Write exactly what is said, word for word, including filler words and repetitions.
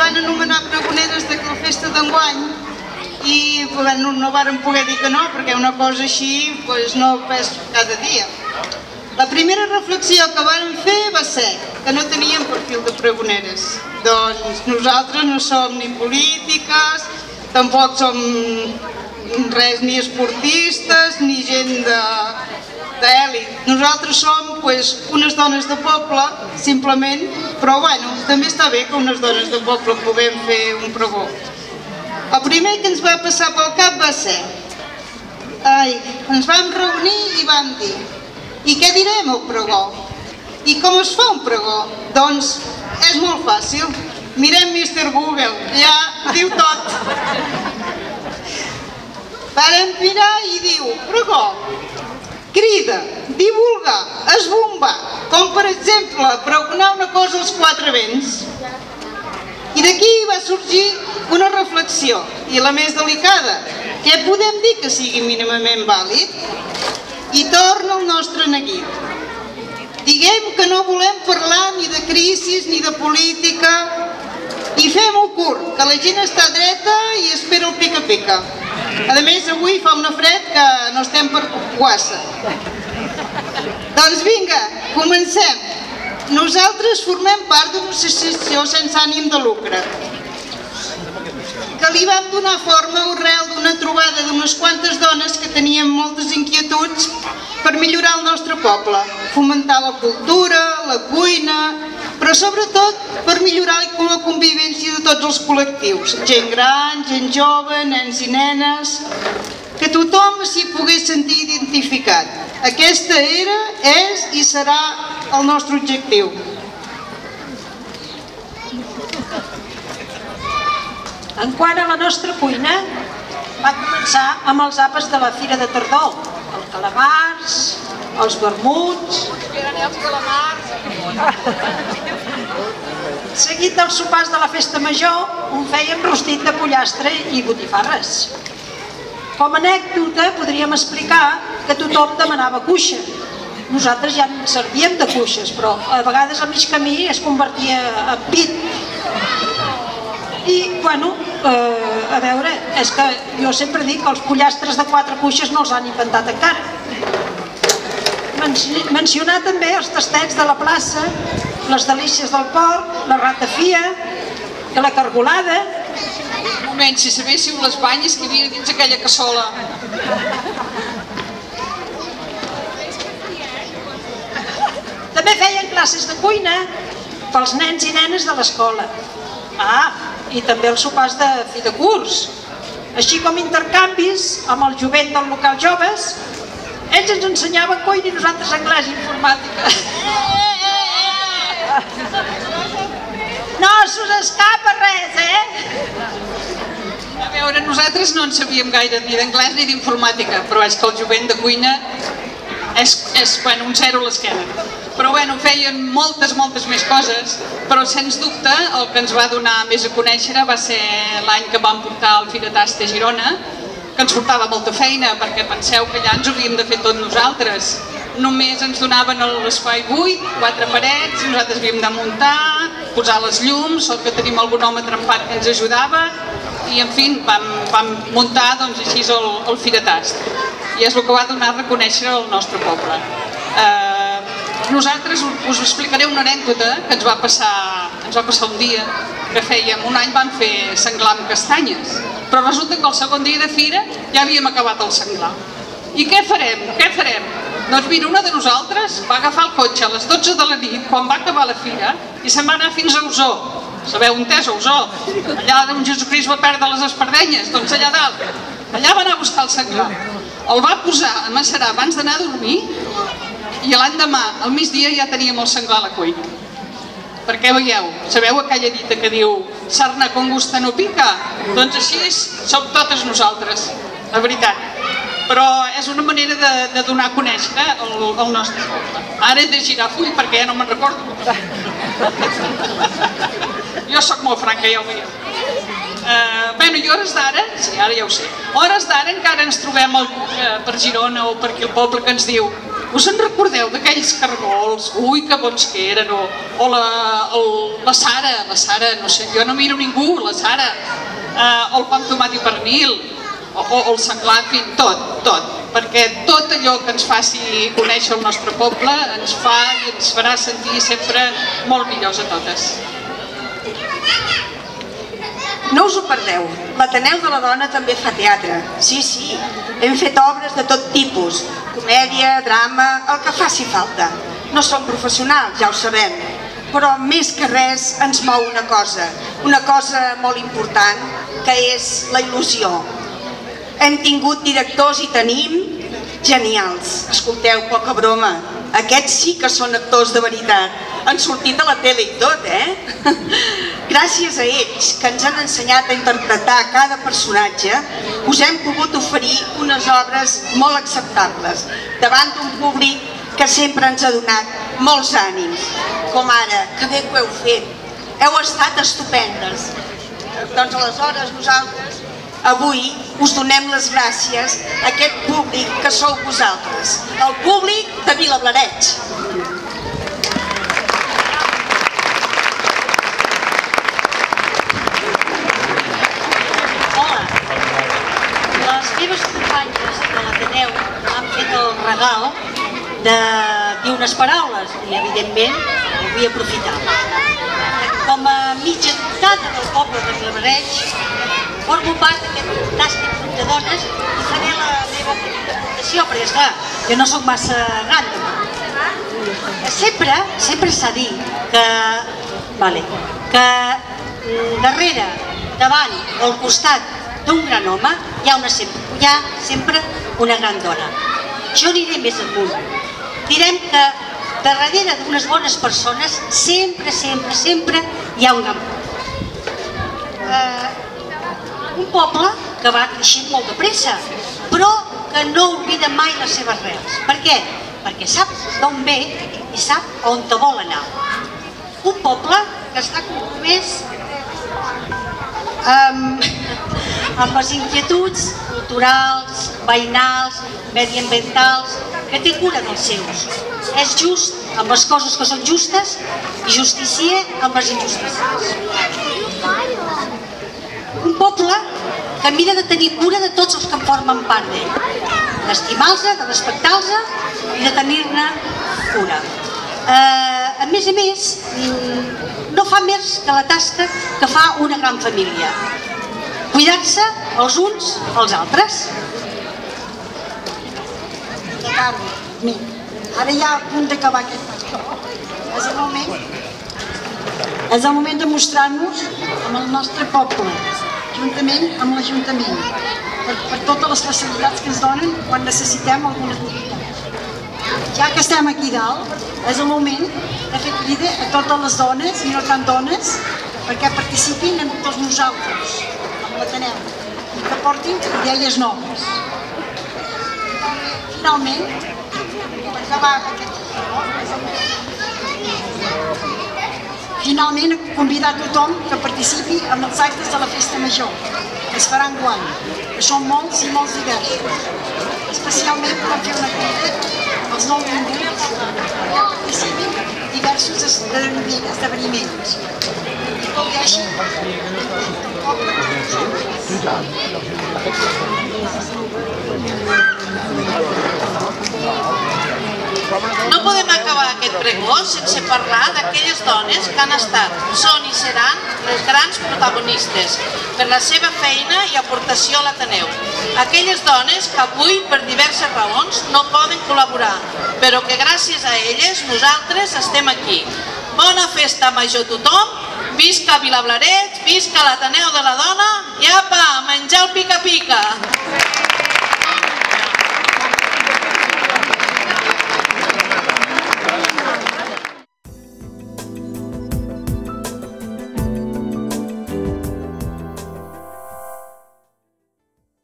van anomenar pregoneres de la festa d'enguany i no varen poder dir que no, perquè una cosa així no és cada dia. La primera reflexió que vàrem fer va ser que no teníem perfil de pregoneres. Doncs nosaltres no som ni polítiques, tampoc som res ni esportistes ni gent d'èlit. Nosaltres som unes dones de poble, simplement, però bueno, també està bé que unes dones de poble puguem fer un pregó. El primer que ens va passar pel cap va ser, ens vam reunir i vam dir, i què direm al pregó? I com es fa un pregó? Doncs és molt fàcil, mirem mister Google, ja diu tot. Vàrem mirar i diu, pregó, crida, divulgar, esbombar, com per exemple pregonar una cosa als quatre vents. I d'aquí va sorgir una reflexió, i la més delicada, què podem dir que sigui mínimament vàlid? I torna el nostre neguit. Diguem que no volem parlar ni de crisis ni de política i fem-ho curt, que la gent està dreta i espera el pica-pica. A més, avui fa una fred que no estem per guassa. Doncs vinga, comencem. Nosaltres formem part d'una associació sense ànim de lucre, que li vam donar forma arrel d'una trobada d'unes quantes dones que tenien moltes inquietuds per millorar el nostre poble, fomentar la cultura, la cuina, però sobretot per millorar la convivència de tots els col·lectius, gent gran, gent jove, nens i nenes, que tothom s'hi pogués sentir identificat. Aquesta era, és i serà el nostre objectiu. En quant a la nostra cuina, va començar amb els àpats de la Fira de Tardor, els calamars, els vermuts... Seguit dels sopars de la festa major, un fèiem rostit de pollastre i botifarres. Com a anècdota podríem explicar que tothom demanava cuixa. Nosaltres ja en servíem de cuixes, però a vegades a mig camí es convertia en pit. I, bueno, a veure, és que jo sempre dic que els pollastres de quatre cuixes no els han inventat encara. Mencionar també els tastets de la plaça, les delícies del porc, la ratafia, la cargolada. Un moment, si sabéssiu les banyes que hi havia dins aquella cassola. També feien classes de cuina pels nens i nenes de l'escola. Ah, i també els sopars de fi de curs. Així com intercanvis amb el jovent del local joves, ells ens ensenyaven cuina i nosaltres anglès i informàtica. No s'us escapa res, eh? A veure, nosaltres no en sabíem gaire ni d'anglès ni d'informàtica, però és que el jovent de cuina és un zero a l'esquena. Però bueno, feien moltes, moltes més coses, però sens dubte el que ens va donar més a conèixer va ser l'any que vam portar el Firetast a Girona, que ens portava molta feina, perquè penseu que allà ens ho havíem de fer tot nosaltres. Només ens donaven l'espai buit, quatre parets, nosaltres havíem de muntar, posar les llums, sort que tenim algun home trempat que ens ajudava, i en fi, vam muntar així el Firetast. I és el que va donar a reconèixer el nostre poble. Nosaltres us explicaré una anècdota que ens va passar un dia, que fèiem, un any vam fer senglar amb castanyes, però resulta que el segon dia de fira ja havíem acabat el senglar. I què farem? Què farem? Doncs mira, una de nosaltres va agafar el cotxe a les dotze de la nit, quan va acabar la fira, i se'n va anar fins a Osó. Sabeu on és Osó? Allà on Jesucrist va perdre les espardenyes, doncs allà dalt. Allà va anar a buscar el senglar. El va posar a macerar abans d'anar a dormir i l'endemà, al migdia, ja teníem el senglar a la cuina. Perquè veieu, sabeu aquella dita que diu sarna con gusta no pica? Doncs així som totes nosaltres, la veritat. Però és una manera de donar a conèixer el nostre poble. Ara he de girar full perquè ja no me'n recordo. Jo soc molt franca, ja ho veieu. Bé, i hores d'ara, sí, ara ja ho sé, hores d'ara encara ens trobem per Girona o per aquí el poble que ens diu us en recordeu d'aquells cargols? Ui, que bons que eren, o, o la, el, la Sara, la Sara, no sé, jo no miro ningú, la Sara, eh, el pa amb tomat i pernil, o, o el senglar, en fi, tot, tot, perquè tot allò que ens faci conèixer el nostre poble ens fa i ens farà sentir sempre molt millors a totes. No us ho perdeu, l'Ateneu de la Dona també fa teatre. Sí, sí, hem fet obres de tot tipus, comèdia, drama, el que faci falta. No som professionals, ja ho sabem, però més que res ens mou una cosa, una cosa molt important, que és la il·lusió. Hem tingut directors i tenim genials. Escolteu, poca broma, aquests sí que són actors de veritat. Han sortit a la tele i tot, eh? Gràcies a ells, que ens han ensenyat a interpretar cada personatge, us hem pogut oferir unes obres molt acceptables, davant d'un públic que sempre ens ha donat molts ànims. Com ara, que bé que ho heu fet, heu estat estupendes. Doncs aleshores nosaltres, avui, us donem les gràcies a aquest públic que sou vosaltres, el públic de Vilablareix. Les meves companyes de l'Ateneu m'han fet el regal de dir unes paraules i, evidentment, ho vull aprofitar. Com a mitja dotada del poble de Vilablareix, formo part d'aquest fantàstic grup de dones i faré la meva aportació, perquè, esclar, jo no soc massa gran. Sempre, sempre s'ha dit que, vale, que darrere, davant o al costat d'un gran home hi ha, una, hi ha sempre una gran dona. Jo aniré més amunt. Direm que darrere d'unes bones persones sempre, sempre, sempre hi ha un gran poble. Eh, un poble que va creixent molt de pressa, però que no oblida mai les seves rels. Per què? Perquè sap d'on ve i sap on te vol anar. Un poble que està compromès amb, amb les inquietuds culturals, veïnals, mediambientals, que té cura dels seus. És just amb les coses que són justes i justicier amb les injustícies. Un poble que mira de tenir cura de tots els que en formen part d'ell, d'estimar-los, de respectar-los i de tenir-ne cura. Eh, a més a més, no fa més que la tasca que fa una gran família, cuidar-se els uns als altres. Ara ja a punt d'acabar aquest pastor. És el moment, és el moment de mostrar-nos amb el nostre poble, juntament amb l'Ajuntament, per, per totes les facilitats que ens donen quan necessitem alguna activitat. Ja que estem aquí dalt, és el moment de fer crida a totes les dones, i no tant dones, perquè participin amb tots nosaltres, amb l'Ateneu, i que portin idees noves. Finalment, per acabar aquest Finalment, convidar tothom que participi en els actes de la Festa Major, que es faran enguany, que són molts i molts diversos. Especialment per fer una crida als nouvinguts que participin en diversos esdeveniments. I gaudeixin del poble que No podem acabar aquest pregó sense parlar d'aquelles dones que han estat, són i seran les grans protagonistes per la seva feina i aportació a l'Ateneu. Aquelles dones que avui, per diverses raons, no poden col·laborar, però que gràcies a elles nosaltres estem aquí. Bona festa major a tothom, visca Vilablareix, visca l'Ateneu de la Dona i apa, a menjar el pica-pica!